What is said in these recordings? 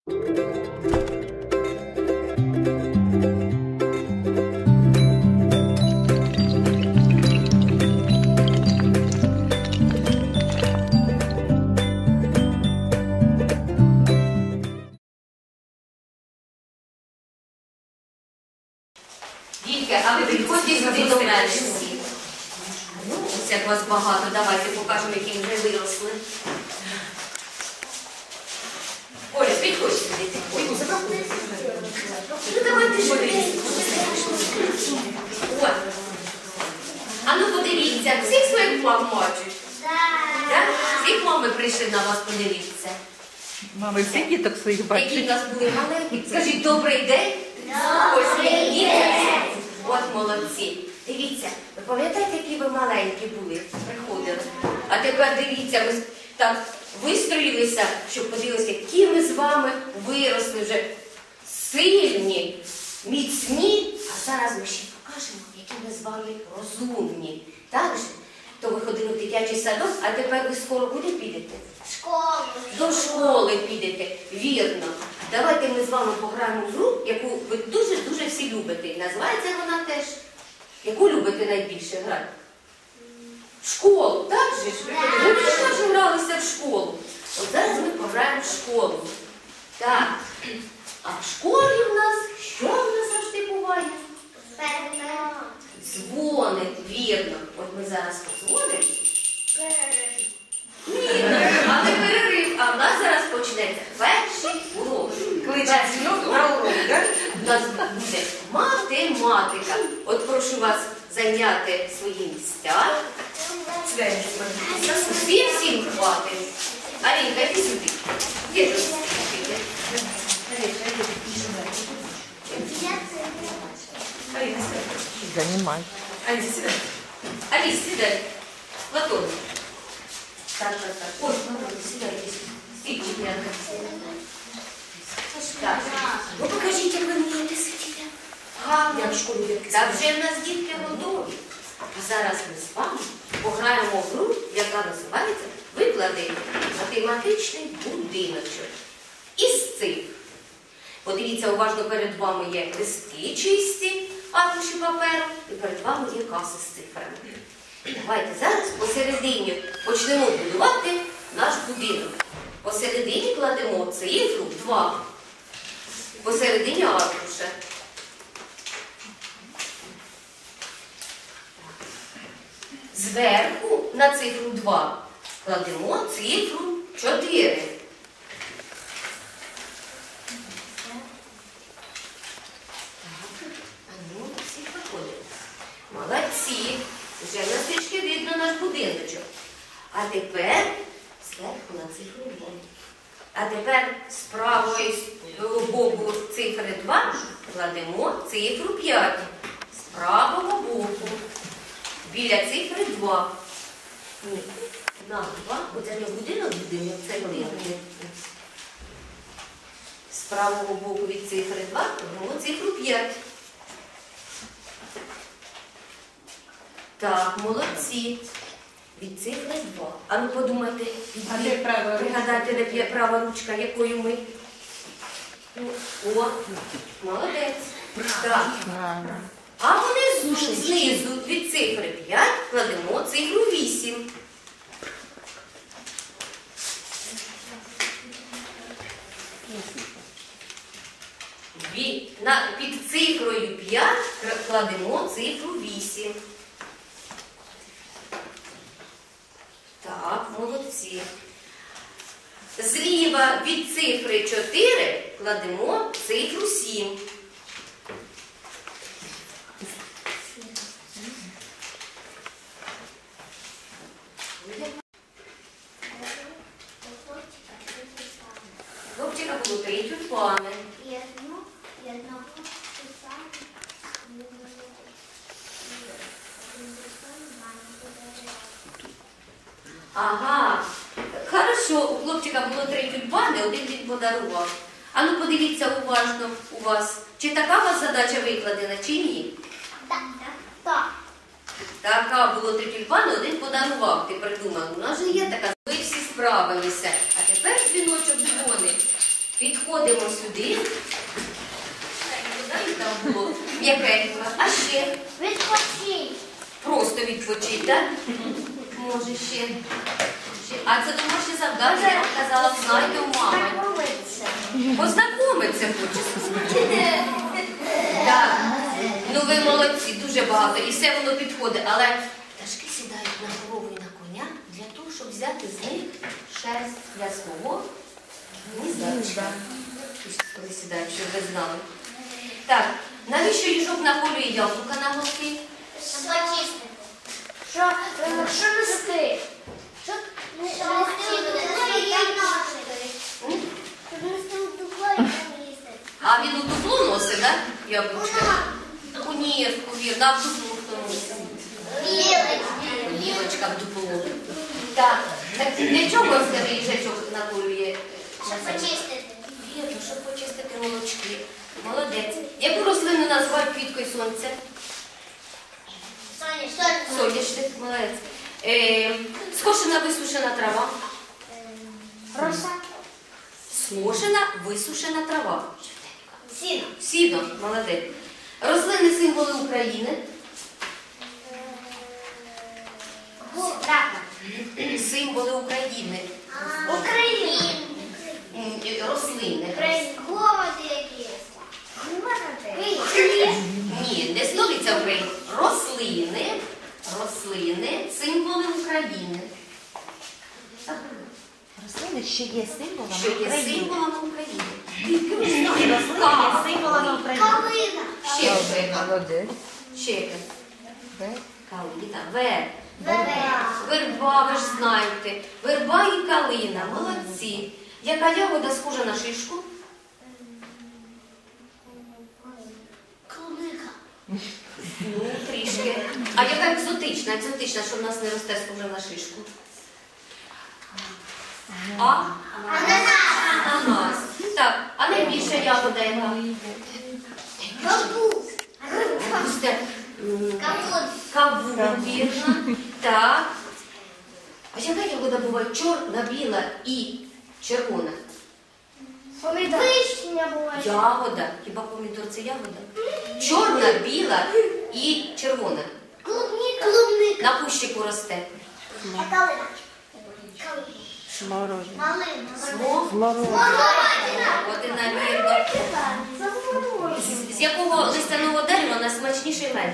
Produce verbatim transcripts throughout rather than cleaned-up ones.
Дітки, а ви підходьте сюди до мене всі. Ну, ось як вас багато, давайте покажемо, які вже виросли. Оля, підходь сюди. Ой, запропонуй. Ну, давайте швидко. От. А ну подивіться, всіх своїх мам бачать? Так. Всіх мами прийшли на вас подивитися. Мами, всі діток своїх бачать. Які в нас були маленькі. Скажіть, добрий день. Добрий день. От молодці. Дивіться, ви пам'ятаєте, які ви маленькі були, приходили? А тепер дивіться, ви так вистроїлися, щоб подивилися, які ми з вами виросли вже сильні, міцні. А зараз ми ще покажемо, які ми з вами розумні. Так же? То ви ходили в дитячий садок, а тепер ви скоро куди підете? Школу. До школи підете, вірно. Давайте ми з вами пограємо в гру, яку ви дуже-дуже всі любите. І називається вона теж. Яку любите найбільше грати? В школу, так же ж? Ви теж гралися в школу. От зараз ми пограємо в школу. Так. А в школі в нас, що в нас завжди буває? Дзвоник, вірно. От ми зараз подзвонимо. Ні, а не перерив. А в нас зараз почнеться перший урок. Кличе дзвінок на урок, так? У нас буде математика. От прошу вас зайняти свої місця. Всім всім хватить. Алінка, йди сюди. Де тут? Занимай. Аліса, сідай. Аліс, сідай. Платон. Так, так, так. Ой, Платон, сідай. Стільчик рядом. Так. Ну покажіть, як ви вмієте сидіти. Гарно. Я в школі дітки. Так вже в нас дітки готові. А зараз ми з вами пограємо в гру, яка називається «Виклади математичний будиночок» із цифр. Подивіться, уважно, перед вами є листки чисті, аркуші паперу, і перед вами є каса з цифрами. Давайте зараз посередині почнемо будувати наш будинок. Посередині кладемо цифру два. Посередині аркуша. Зверху на цифру два кладемо цифру чотири. Молодці. Вже в нас трішки видно наш будиночок. А тепер зверху на цифру два. А тепер з правої боку цифри два кладемо цифру п'ять. З правого боку. Біля цифри два. Ні, на два. Бо це не будинок, будинок, це глинки. З правого боку від цифри два кладемо цифру п'ять. Так, молодці. Від цифри два. А ну подумайте, від, пригадайте, де права ручка, якою ми. О, молодець. Так. А внизу, знизу від цифри п'ять кладемо цифру вісім. Від, на, під цифрою п'ять кладемо цифру вісім. Так, молодці. Зліва від цифри чотири кладемо цифру сім. Хлопчика було три тюльпани. Ага, хорошо, у хлопчика було три тюльпани, один він подарував. А ну подивіться уважно у вас, чи така у вас задача викладена, чи ні? Так, так. Така було три тюльпани, один подарував, ти придумав. У нас же є така, ви всі справилися. А тепер дзвіночок дзвонить. Підходимо сюди. Куди там було? М'якенько. А ще Відпочинь. просто відпочити, так? Може ще. ще. А це домашнє завдання, я вам казала, знайте у мами. Знайомиться. Познайомиться хочеться. Так. Ну ви молодці, дуже багато. І все воно підходить. Але пташки сідають на корову і на коня для того, щоб взяти з них шерсть для свого гніздечка. Коли сідають, щоб ви знали. Так, навіщо їжок наколює яблука на голки? Почистити. Що, що нести? Що нести? М? Щоб нести у дупло і там їсти. А він у дупло носить, так? Яблучка? У нірку, вірно, а в дупло хто носить? Білочка в дупло. Так, так для чого скажи, їжачок наколює? Щоб почистити. Вірно, щоб почистити молочки. Молодець. Яку рослину називають квіткою сонця? Соня, Соняшник, молодець. Е, скошена висушена трава. Роса. Скошена висушена трава. Сіно. Сіно, молодець. Рослини символи України. Рака. Символи України. Україна. М, Рослини. Голоди якісь. Київ. Ні, не столиця України. Рослини. Рослини символи України. Рослини ще є символами Що є України. символами України. Рослини є символами України. Калина. Ще яка? Молодець. Ще яка? В. Калина. Вер. Верба. Верба, ви ж знаєте. Верба і калина. Молодці. Яка ягода схожа на шишку? Клубника. Ну, трішки. А яка екзотична, екзотична, що в нас не росте схожа на шишку? А? Ананас. Ананас. Так, а найбільша ягода яка? Бамбук. Пусте. М, Кавун. Кавун, вірно. Так. А яка ягода буває чорна, біла і червона? Помідор. Вишня буває. Ягода. Хіба помідор це ягода? Чорна, біла і червона. Клубника. Клубника. На кущику росте. А калина. Мороженое. Малина. Смо. Смородина. От і навірно. З, з якого листяного дерева найсмачніший мед?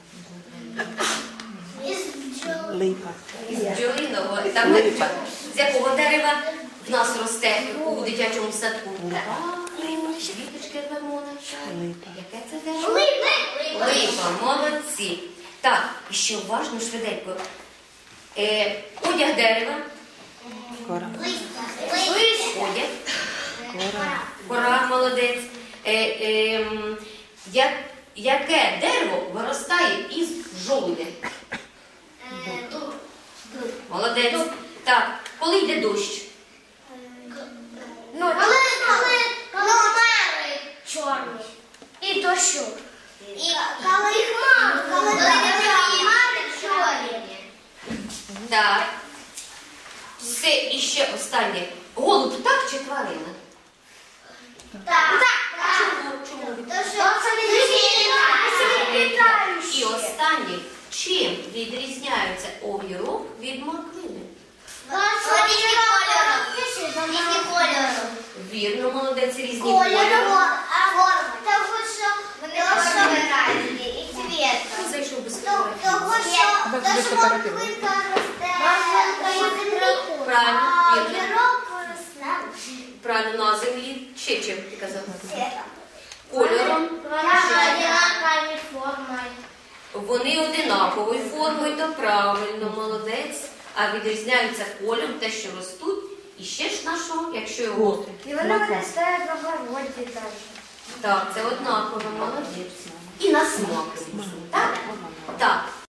Із бджоли. Липа. Із бджолиного. Там Липа. з якого дерева в нас росте у дитячому садку? Квіточки лимона. Липа. Яке це дерево? Липа. Липа, молодці. Так, і ще уважно, швиденько. Е, одяг дерева, Кора. Листя. одяг, Кора. кора, молодець. Е, е, м, як, яке дерево виростає із жолудя? Е, дуб. Дуб. Молодець. Так, коли йде дощ? Ну, коли, коли, коли хмари чорні. І дощу. І коли хмари, коли хмари чорні. Так. Все, і ще останнє. Голуб так чи тварина? Так. Чому? Чому? То що це не І останнє. Чим відрізняється огірок від морквини? Різні кольором. Різні кольором. Вірно, молодець, різні Кольором, кольори. а форма. Того, що вони форми різні і цвітом. Хто зайшов без То- фотографії? Того, що, Так, то, ви що фотографували. морквинка росте на землі, Правильно, а вірно. огірок росте Правильно, на землі. Ще чим ти казав? цвітом. Кольором. Одинакові формою. Вони одинакової форми, то правильно, молодець. А відрізняються кольором, те, що ростуть. І ще ж на що, якщо його... І вони виростають на городі теж. Так, це однаково, молодець. І на смак. Так? Так.